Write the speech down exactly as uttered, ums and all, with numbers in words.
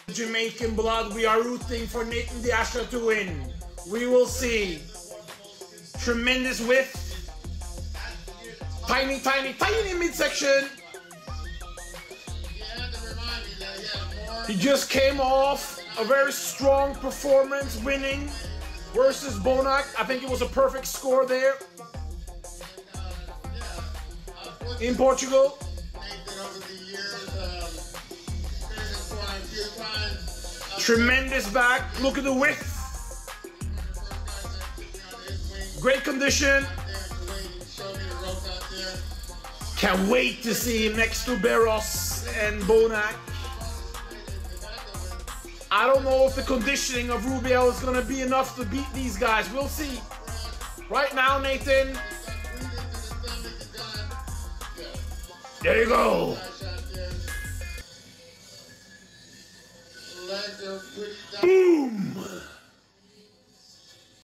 Jamaican blood, we are rooting for Nathan the Asha to win. We will see. Tremendous width. Tiny, tiny, tiny midsection. He just came off a very strong performance, winning versus Bonak. I think it was a perfect score there in Portugal. Tremendous back. Look at the width. Great condition. Can't wait to see him next to Barros and Bonak. I don't know if the conditioning of Rubiel is going to be enough to beat these guys. We'll see. Right now, Nathan. There you go. Boom.